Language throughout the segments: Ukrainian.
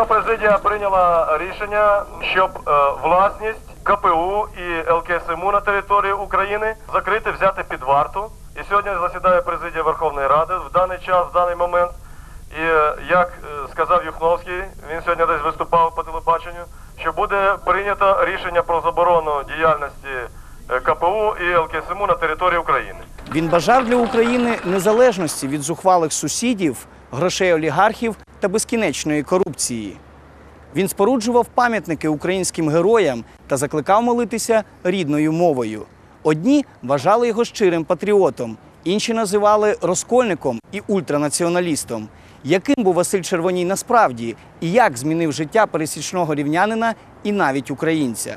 Вчора президія прийняла рішення, щоб власність КПУ і ЛКСМУ на території України закрити, взяти під варту. І сьогодні засідає президія Верховної Ради в даний час, в даний момент. І як сказав Юхновський, він сьогодні десь виступав по телебаченню, що буде прийнято рішення про заборону діяльності КПУ і ЛКСМУ на території України. Він бажав для України незалежності від зухвалих сусідів, грошей олігархів та безкінечної корупції. Він споруджував пам'ятники українським героям та закликав молитися рідною мовою. Одні вважали його щирим патріотом, інші називали розкольником і ультранаціоналістом. Яким був Василь Червоній насправді і як змінив життя пересічного рівнянина і навіть українця?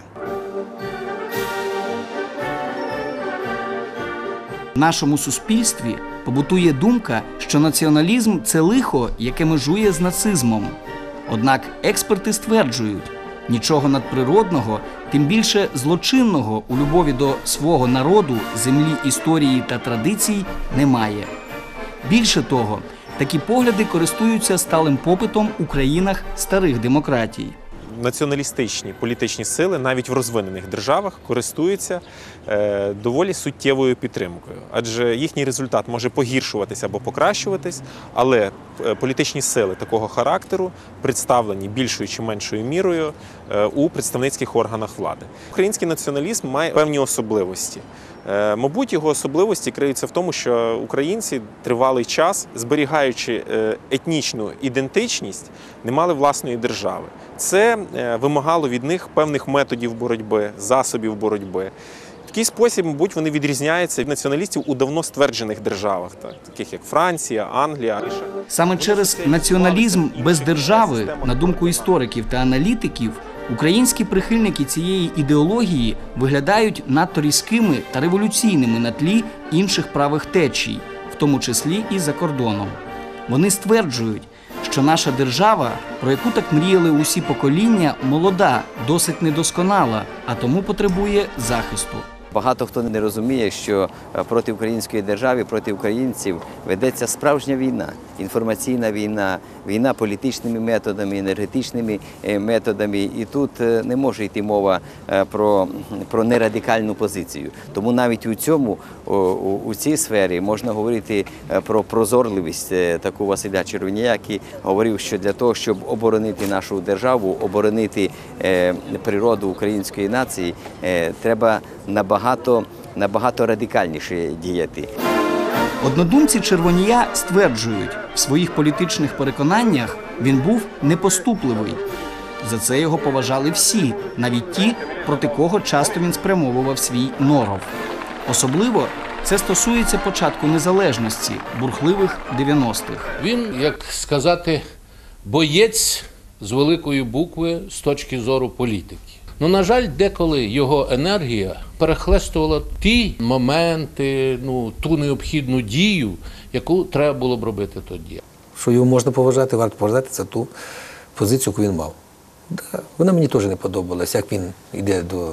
В нашому суспільстві побутує думка, що націоналізм – це лихо, яке межує з нацизмом. Однак експерти стверджують, нічого надприродного, тим більше злочинного у любові до свого народу, землі, історії та традицій немає. Більше того, такі погляди користуються сталим попитом у країнах старих демократій. Націоналістичні політичні сили навіть в розвинених державах користуються доволі суттєвою підтримкою. Адже їхній результат може погіршуватися або покращуватись, але політичні сили такого характеру представлені більшою чи меншою мірою у представницьких органах влади. Український націоналізм має певні особливості. Мабуть, його особливості криються в тому, що українці тривалий час, зберігаючи етнічну ідентичність, не мали власної держави. Це вимагало від них певних методів боротьби, засобів боротьби. В такий спосіб, мабуть, вони відрізняються від націоналістів у давно стверджених державах, таких як Франція, Англія. Саме через націоналізм без держави, на думку істориків та аналітиків, українські прихильники цієї ідеології виглядають надто різкими та революційними на тлі інших правих течій, в тому числі і за кордоном. Вони стверджують, що наша держава, про яку так мріяли усі покоління, молода, досить недосконала, а тому потребує захисту. Багато хто не розуміє, що проти української держави, проти українців ведеться справжня війна, інформаційна війна, війна політичними методами, енергетичними методами. І тут не може йти мова про нерадикальну позицію. Тому навіть у цій сфері можна говорити про прозорливість таку Василя Червонія, який говорив, що для того, щоб оборонити нашу державу, оборонити природу української нації, треба набагато радикальніше діяти. Однодумці Червонія стверджують, в своїх політичних переконаннях він був непоступливий. За це його поважали всі, навіть ті, проти кого часто він спрямовував свій норов. Особливо це стосується початку незалежності, бурхливих 90-х. Він, як сказати, боєць з великої букви з точки зору політики. Ну, на жаль, деколи його енергія перехлестувала ті моменти, ту необхідну дію, яку треба було б робити тоді. Що його можна поважати, варто поважати, це ту позицію, яку він мав. Да, вона мені теж не подобалась, як він йде до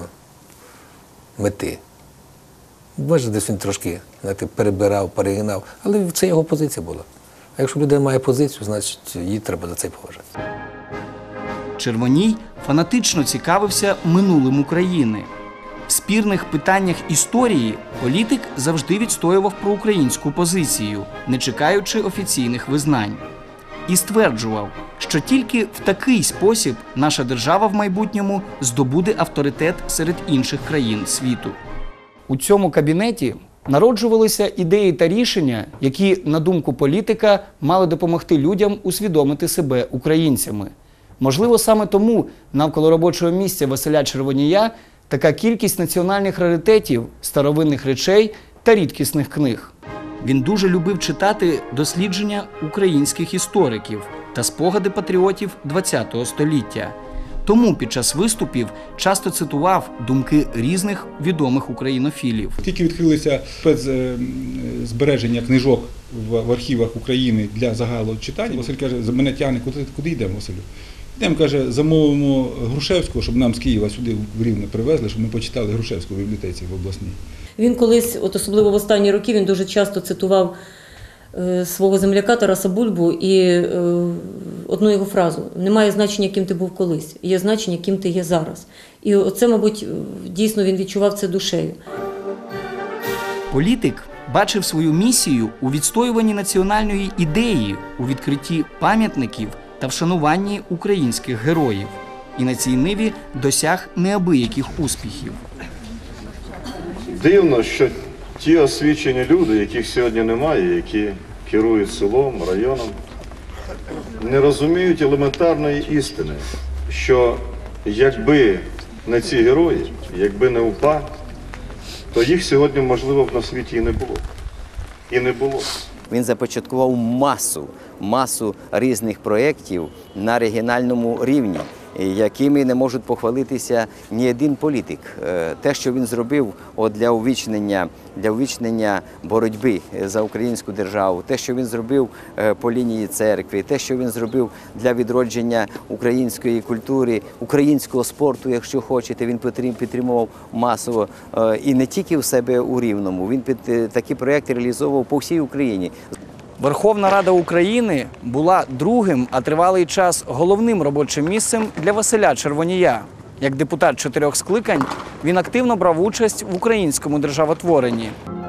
мети. Бачите, десь він трошки перебирав, перегинав, але це його позиція була. А якщо людина має позицію, значить її треба за це поважати. Червоній фанатично цікавився минулим України. В спірних питаннях історії політик завжди відстоював проукраїнську позицію, не чекаючи офіційних визнань. І стверджував, що тільки в такий спосіб наша держава в майбутньому здобуде авторитет серед інших країн світу. У цьому кабінеті народжувалися ідеї та рішення, які, на думку політика, мали допомогти людям усвідомити себе українцями. Можливо, саме тому навколо робочого місця Василя Червонія така кількість національних раритетів, старовинних речей та рідкісних книг. Він дуже любив читати дослідження українських істориків та спогади патріотів ХХ століття. Тому під час виступів часто цитував думки різних відомих українофілів. Тільки відкрилися спецзбереження книжок в архівах України для загалу читання. Василь каже, мене тягне, куди йдемо, Василю? Йдемо, каже, замовимо Грушевського, щоб нам з Києва сюди в Рівне привезли, щоб ми почитали Грушевського в бібліотеці в обласній. Він колись, особливо в останні роки, він дуже часто цитував свого земляка Тараса Бульбу і одну його фразу: «Немає значення, ким ти був колись, є значення, ким ти є зараз». І оце, мабуть, дійсно він відчував це душею. Політик бачив свою місію у відстоюванні національної ідеї, у відкритті пам'ятників та вшануванні українських героїв. І на цій ниві досяг неабияких успіхів. Дивно, що ті освічені люди, яких сьогодні немає, які керують селом, районом, не розуміють елементарної істини, що якби не ці герої, якби не УПА, то їх сьогодні, можливо, на світі і не було. І не було. Він започаткував масу різних проєктів на регіональному рівні, якими не можуть похвалитися ні один політик. Те, що він зробив для увічнення боротьби за українську державу, те, що він зробив по лінії церкви, те, що він зробив для відродження української культури, українського спорту, якщо хочете, він підтримував масово. І не тільки в себе у Рівному, він такі проєкти реалізовував по всій Україні. Верховна Рада України була другим, а тривалий час головним робочим місцем для Василя Червонія. Як депутат 4 скликань, він активно брав участь в українському державотворенні.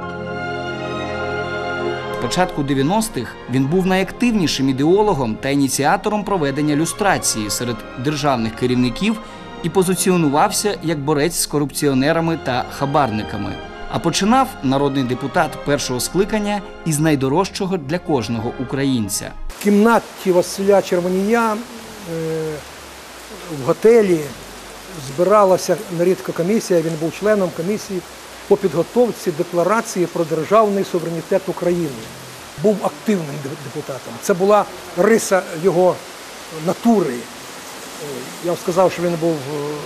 З початку 90-х він був найактивнішим ідеологом та ініціатором проведення люстрації серед державних керівників і позиціонувався як борець з корупціонерами та хабарниками. А починав народний депутат 1-го скликання із найдорожчого для кожного українця. В кімнаті Василя Червонія в готелі збиралася нерідко комісія, він був членом комісії по підготовці декларації про державний суверенітет України. Був активним депутатом. Це була риса його натури. Я б сказав, що він був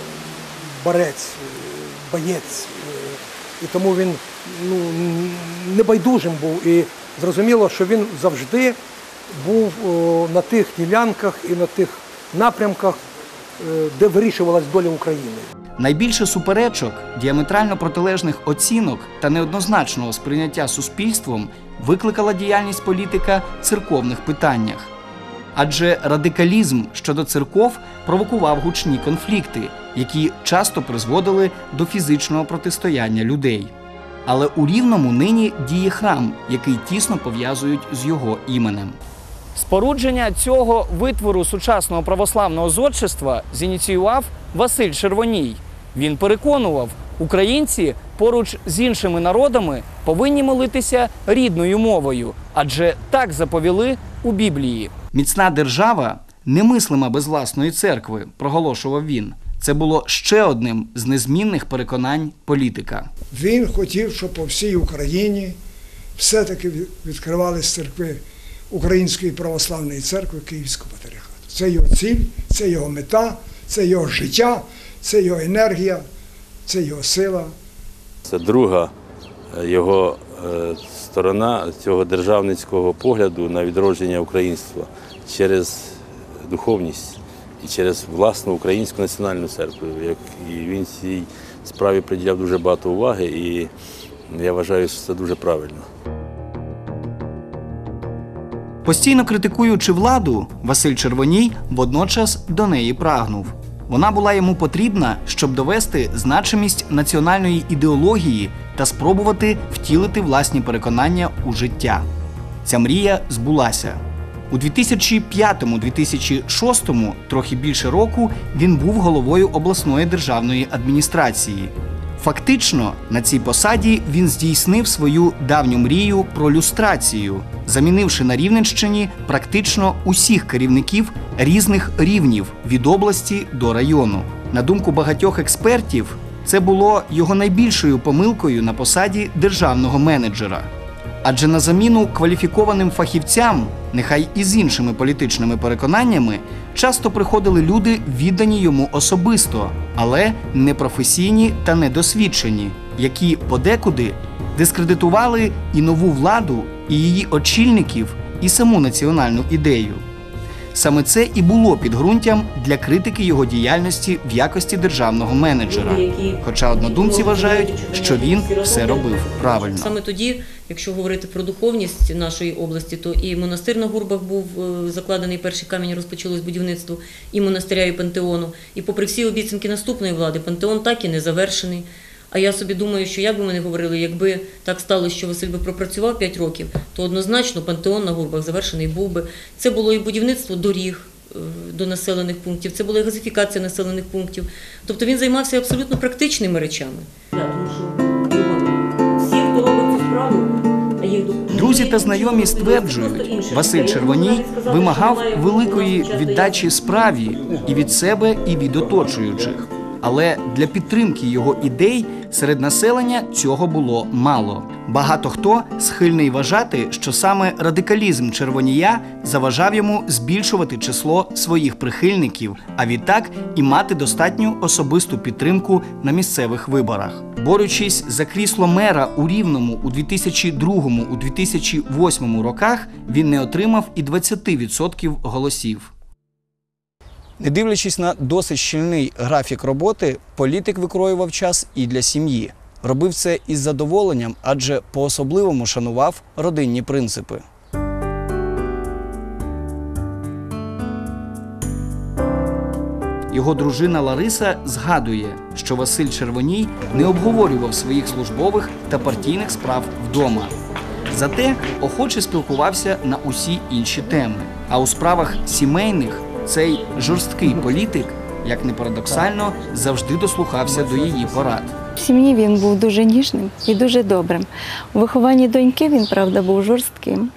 боєць. І тому він небайдужим був. І зрозуміло, що він завжди був на тих ділянках і на тих напрямках, де вирішувалась доля України. Найбільше суперечок, діаметрально протилежних оцінок та неоднозначного сприйняття суспільством викликала діяльність політика в церковних питаннях. Адже радикалізм щодо церков провокував гучні конфлікти, які часто призводили до фізичного протистояння людей. Але у Рівному нині діє храм, який тісно пов'язують з його іменем. Спорудження цього витвору сучасного православного зодчества зініціював Василь Червоній. Він переконував, українці поруч з іншими народами повинні молитися рідною мовою, адже так заповіли у Біблії. Міцна держава немислима без власної церкви, проголошував він. Це було ще одним з незмінних переконань політика. Він хотів, щоб по всій Україні все-таки відкривались церкви Української православної церкви Київського патріархату. Це його ціль, це його мета, це його життя, це його енергія, це його сила. Це друга його сторона цього державницького погляду на відродження українства через духовність і через власну українську національну церкву. І він цій справі приділяв дуже багато уваги, і я вважаю, що це дуже правильно. Постійно критикуючи владу, Василь Червоній водночас до неї прагнув. Вона була йому потрібна, щоб довести значимість національної ідеології та спробувати втілити власні переконання у життя. Ця мрія збулася. У 2005-2006, трохи більше року, він був головою обласної державної адміністрації. Фактично, на цій посаді він здійснив свою давню мрію про люстрацію, замінивши на Рівненщині практично усіх керівників різних рівнів від області до району. На думку багатьох експертів, це було його найбільшою помилкою на посаді державного менеджера. Адже на заміну кваліфікованим фахівцям, нехай і з іншими політичними переконаннями, часто приходили люди, віддані йому особисто, але непрофесійні та недосвідчені, які подекуди дискредитували і нову владу, і її очільників, і саму національну ідею. Саме це і було підґрунтям для критики його діяльності в якості державного менеджера. Хоча однодумці вважають, що він все робив правильно. Саме тоді, якщо говорити про духовність нашої області, то і монастир на Гурбах був закладений, перший камінь, розпочалось будівництво і монастиря, і пантеону. І попри всі обіцянки наступної влади, пантеон так і не завершений. А я собі думаю, що як би ми не говорили, якби так сталося, що Василь би пропрацював 5 років, то однозначно пантеон на Гурбах завершений був би. Це було і будівництво доріг до населених пунктів, це була і газифікація населених пунктів. Тобто він займався абсолютно практичними речами. Друзі та знайомі стверджують, Василь Червоній вимагав великої віддачі справі і від себе, і від оточуючих. Але для підтримки його ідей серед населення цього було мало. Багато хто схильний вважати, що саме радикалізм Червонія заважав йому збільшувати число своїх прихильників, а відтак і мати достатню особисту підтримку на місцевих виборах. Борючись за крісло мера у Рівному у 2002-2008 роках, він не отримав і 20% голосів. Не дивлячись на досить щільний графік роботи, політик викроював час і для сім'ї. Робив це із задоволенням, адже по-особливому шанував родинні принципи. Його дружина Лариса згадує, що Василь Червоній не обговорював своїх службових та партійних справ вдома. Зате охоче спілкувався на усі інші теми. А у справах сімейних цей жорсткий політик, як не парадоксально, завжди дослухався до її порад. В сім'ї він був дуже ніжним і дуже добрим. У вихованні доньки він, правда, був жорстким.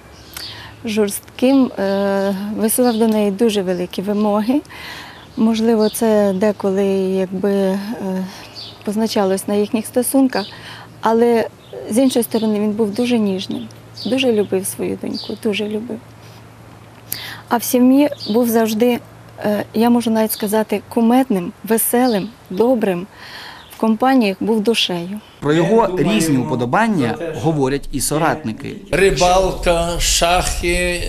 Висував до неї дуже великі вимоги. Можливо, це деколи позначалось на їхніх стосунках, але з іншої сторони він був дуже ніжним, дуже любив свою доньку, дуже любив. А в сім'ї був завжди, я можу навіть сказати, кумедним, веселим, добрим, в компаніях був душею. Про його різні уподобання говорять і соратники. Рибалка, шахи,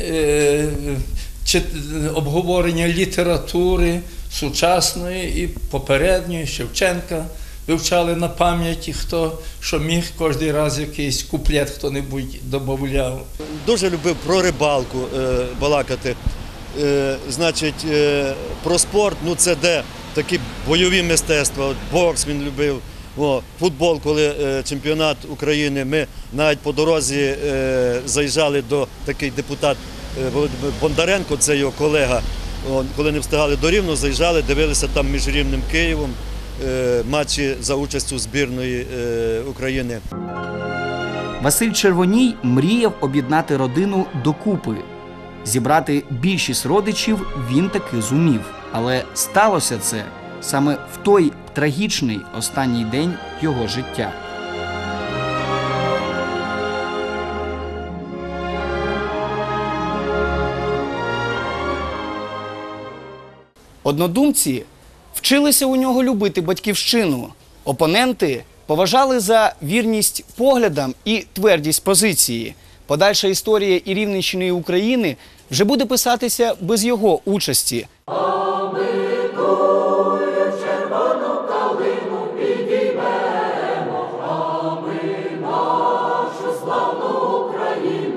обговорення літератури сучасної і попередньої, Шевченка. Вивчали на пам'яті, хто що міг, кожен раз якийсь куплет хто-небудь додавав. Дуже любив про рибалку балакати. Значить, про спорт, це де такі бойові мистецтва, бокс він любив, футбол, коли чемпіонат України, ми навіть по дорозі заїжджали до такий депутат Бондаренко, це його колега, коли не встигали до Рівного, заїжджали, дивилися там між Рівнем і Києвом матчі за участю збірної України. Василь Червоній мріяв об'єднати родину докупи. Зібрати більшість родичів він таки зумів. Але сталося це саме в той трагічний останній день його життя. Однодумці вчилися у нього любити батьківщину. Опоненти поважали за вірність поглядам і твердість позиції. Подальша історія і Рівненщини, і України вже буде писатися без його участі. Славну Україну